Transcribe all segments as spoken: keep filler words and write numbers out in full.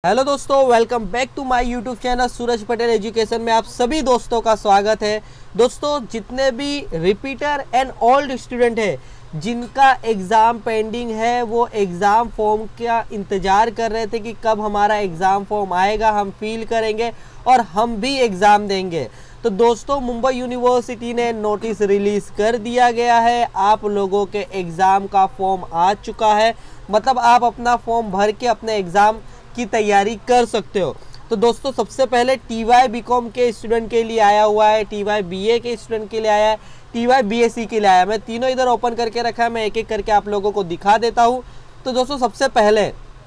Hello दोस्तों, welcome back to my YouTube channel Suraj Patel education में आप सभी दोस्तों का स्वागत है। दोस्तों, जितने भी रिपीटर एंड ओल्ड स्टूडेंट है जिनका एग्ज़ाम पेंडिंग है, वो एग्ज़ाम फॉर्म का इंतज़ार कर रहे थे कि कब हमारा एग्ज़ाम फॉर्म आएगा, हम फिल करेंगे और हम भी एग्ज़ाम देंगे। तो दोस्तों, मुंबई यूनिवर्सिटी ने नोटिस रिलीज़ कर दिया गया है। आप लोगों के एग्ज़ाम का फॉर्म आ चुका है, मतलब आप अपना फॉर्म भर के अपने एग्ज़ाम की तैयारी कर सकते हो। तो दोस्तों, सबसे पहले टी वाई बी कॉम के स्टूडेंट के लिए आया हुआ है, टी वाई बी ए के स्टूडेंट के लिए आया है, T Y B S C के लिए आया है। मैं तीनों इधर ओपन करके रखा है, मैं एक एक करके आप लोगों को दिखा देता हूँ। तो दोस्तों, सबसे पहले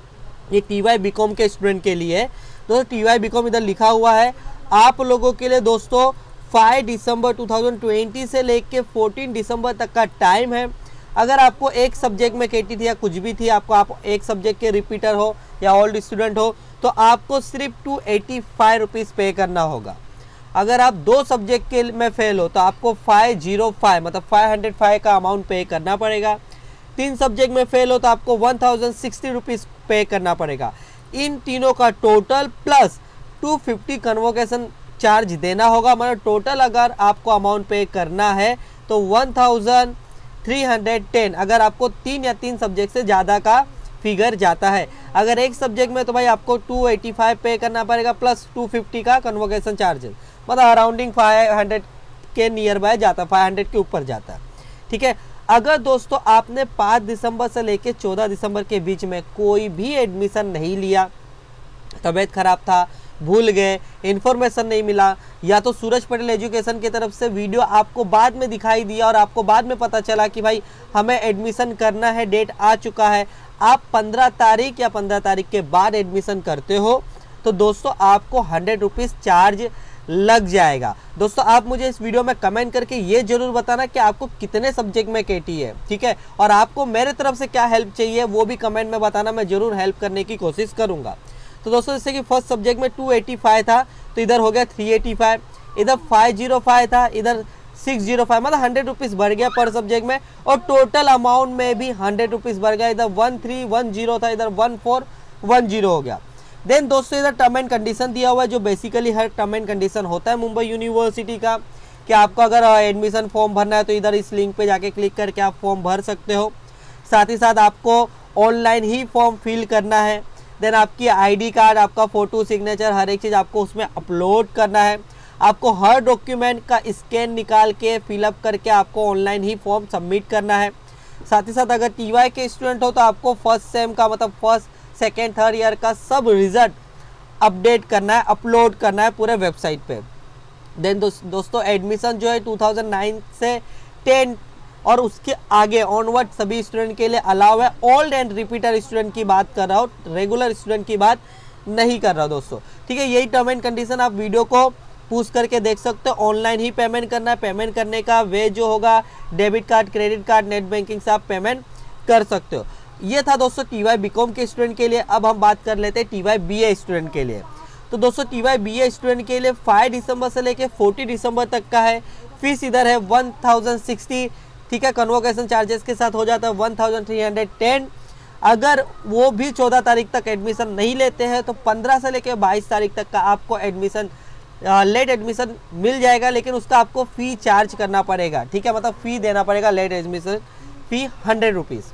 ये टी वाई बी कॉम के स्टूडेंट के लिए है। दोस्तों, टी वाई बी कॉम इधर लिखा हुआ है आप लोगों के लिए। दोस्तों, पाँच दिसंबर दो हज़ार बीस से लेके चौदह दिसंबर तक का टाइम है। अगर आपको एक सब्जेक्ट में केटी थी या कुछ भी थी, आपको आप एक सब्जेक्ट के रिपीटर हो या ओल्ड स्टूडेंट हो, तो आपको सिर्फ टू एटी फाइव रुपीज़ पे करना होगा। अगर आप दो सब्जेक्ट के में फेल हो तो आपको फाइव जीरो फाइव मतलब फाइव हंड्रेड फाइव का अमाउंट पे करना पड़ेगा। तीन सब्जेक्ट में फेल हो तो आपको वन थाउजेंड सिक्सटी रुपीज़ पे करना पड़ेगा। इन तीनों का total plus two fifty convocation charge देना होगा। मतलब टोटल अगर आपको अमाउंट पे करना है तो one thousand three hundred ten, अगर आपको तीन या तीन सब्जेक्ट से ज़्यादा का फिगर जाता है। अगर एक सब्जेक्ट में तो भाई आपको टू एटी फाइव पे करना पड़ेगा प्लस टू फिफ्टी का कन्वोकेशन चार्जेस, मतलब अराउंडिंग फाइव हंड्रेड के नियर बाय जाता है, फाइव हंड्रेड के ऊपर जाता है। ठीक है। अगर दोस्तों आपने पाँच दिसंबर से लेके चौदह दिसंबर के बीच में कोई भी एडमिशन नहीं लिया, तबीयत खराब था, भूल गए, इन्फॉर्मेशन नहीं मिला, या तो सूरज पटेल एजुकेशन की तरफ से वीडियो आपको बाद में दिखाई दिया और आपको बाद में पता चला कि भाई हमें एडमिशन करना है, डेट आ चुका है, आप पंद्रह तारीख या पंद्रह तारीख के बाद एडमिशन करते हो, तो दोस्तों आपको हंड्रेड रुपीज़ चार्ज लग जाएगा। दोस्तों, आप मुझे इस वीडियो में कमेंट करके ये जरूर बताना कि आपको कितने सब्जेक्ट में केटी है। ठीक है। और आपको मेरे तरफ से क्या हेल्प चाहिए वो भी कमेंट में बताना, मैं जरूर हेल्प करने की कोशिश करूँगा। तो दोस्तों, जैसे कि फर्स्ट सब्जेक्ट में टू एटी फाइव था तो इधर हो गया थ्री एटी फाइव, इधर फाइव जीरो फाइव था, इधर सिक्स जीरो फाइव, मतलब हंड्रेड रुपीज़ बढ़ गया पर सब्जेक्ट में। और टोटल अमाउंट में भी हंड्रेड रुपीज़ बढ़ गया। इधर वन थ्री वन जीरो था, इधर वन फोर वन जीरो हो गया। देन दोस्तों, इधर टर्म एंड कंडीशन दिया हुआ है, जो बेसिकली हर टर्म एंड कंडीशन होता है मुंबई यूनिवर्सिटी का, कि आपको अगर एडमिशन फॉर्म भरना है तो इधर इस लिंक पे जाके क्लिक करके आप फॉर्म भर सकते हो। साथ ही साथ आपको ऑनलाइन ही फॉर्म फिल करना है। देन आपकी आईडी कार्ड, आपका फ़ोटो, सिग्नेचर, हर एक चीज़ आपको उसमें अपलोड करना है। आपको हर डॉक्यूमेंट का स्कैन निकाल के फिलअप करके आपको ऑनलाइन ही फॉर्म सबमिट करना है। साथ ही साथ अगर टीवाई के स्टूडेंट हो तो आपको फर्स्ट सेम का, मतलब फर्स्ट सेकेंड थर्ड ईयर का सब रिजल्ट अपडेट करना है, अपलोड करना है पूरे वेबसाइट पे। देन दोस्तों, एडमिशन जो है टू थाउजेंड नाइन से टेन और उसके आगे ऑनवर्ड सभी स्टूडेंट के लिए अलाउ है। ओल्ड एंड रिपीटर स्टूडेंट की बात कर रहा हूँ, रेगुलर स्टूडेंट की बात नहीं कर रहा दोस्तों। ठीक है। यही टर्म एंड कंडीशन आप वीडियो को पूछ करके देख सकते हो। ऑनलाइन ही पेमेंट करना है। पेमेंट करने का वे जो होगा, debit card, credit card, net banking से आप पेमेंट कर सकते हो। ये था दोस्तों टी वाई बी कॉम के स्टूडेंट के लिए। अब हम बात कर लेते हैं T Y B A student के लिए। तो दोस्तों, T Y B A student के लिए फाइव दिसंबर से लेके फोर्टी दिसंबर तक का है। फीस इधर है वन थाउजेंड सिक्सटी। ठीक है। कन्वोकेशन चार्जेस के साथ हो जाता है one thousand three hundred ten. अगर वो भी चौदह तारीख तक एडमिशन नहीं लेते हैं तो पंद्रह से लेकर बाईस तारीख तक का आपको एडमिशन लेट एडमिशन मिल जाएगा, लेकिन उसका आपको फ़ी चार्ज करना पड़ेगा। ठीक है। मतलब फ़ी देना पड़ेगा, late admission fee hundred rupees.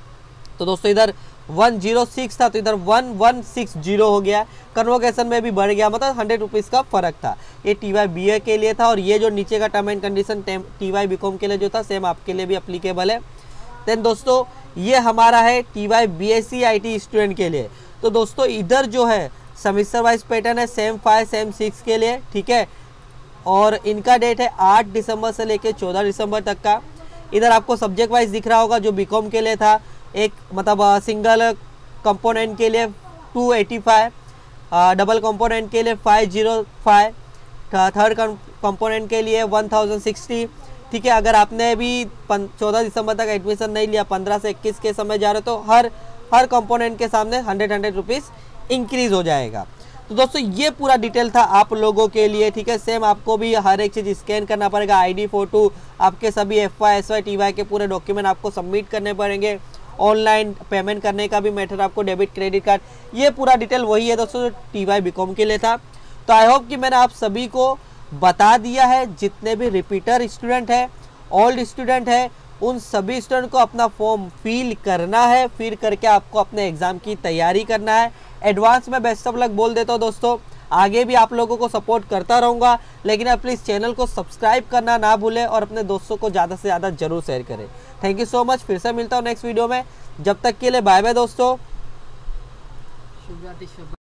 तो दोस्तों, इधर वन जीरो सिक्स था तो इधर वन वन सिक्स जीरो हो गया। कन्वोकेशन में भी बढ़ गया, मतलब हंड्रेड रुपीज़ का फ़र्क था। ये टी वाई बी ए के लिए था। और ये जो नीचे का term and condition T Y B com के लिए जो था, सेम आपके लिए भी अप्लीकेबल है। देन दोस्तों, ये हमारा है T Y B S C I T student के लिए। तो दोस्तों, इधर जो है सेमिस्टर वाइज पैटर्न है, सेम फाइव सेम सिक्स के लिए। ठीक है। और इनका डेट है आठ दिसंबर से लेकर चौदह दिसंबर तक का। इधर आपको सब्जेक्ट वाइज दिख रहा होगा, जो बी कॉम के लिए था, एक मतलब सिंगल कंपोनेंट के लिए two eighty five, double component के लिए five zero five, third component के लिए वन थाउजेंड सिक्सटी। ठीक है। अगर आपने भी चौदह दिसंबर तक एडमिशन नहीं लिया, पंद्रह से इक्कीस के समय जा रहे हो, तो हर हर कंपोनेंट के सामने हंड्रेड हंड्रेड रुपीज़ इंक्रीज़ हो जाएगा। तो दोस्तों, ये पूरा डिटेल था आप लोगों के लिए। ठीक है। सेम आपको भी हर एक चीज़ स्कैन करना पड़ेगा, आईडी, फ़ोटो, आपके सभी F Y S Y T Y के पूरे डॉक्यूमेंट आपको सबमिट करने पड़ेंगे। ऑनलाइन पेमेंट करने का भी मेथड आपको, डेबिट क्रेडिट कार्ड, ये पूरा डिटेल वही है दोस्तों जो टी वाई बी कॉम के लिए था। तो आई होप कि मैंने आप सभी को बता दिया है। जितने भी रिपीटर स्टूडेंट है, ओल्ड स्टूडेंट है, उन सभी स्टूडेंट को अपना फॉर्म फिल करना है, फिर करके आपको अपने एग्ज़ाम की तैयारी करना है। एडवांस में बेस्ट ऑफ लक बोल देता हूँ दोस्तों, आगे भी आप लोगों को सपोर्ट करता रहूँगा, लेकिन आप प्लीज़ चैनल को सब्सक्राइब करना ना भूलें और अपने दोस्तों को ज़्यादा से ज़्यादा जरूर शेयर करें। थैंक यू सो मच, फिर से मिलता हूँ नेक्स्ट वीडियो में, जब तक के लिए बाय बाय दोस्तों।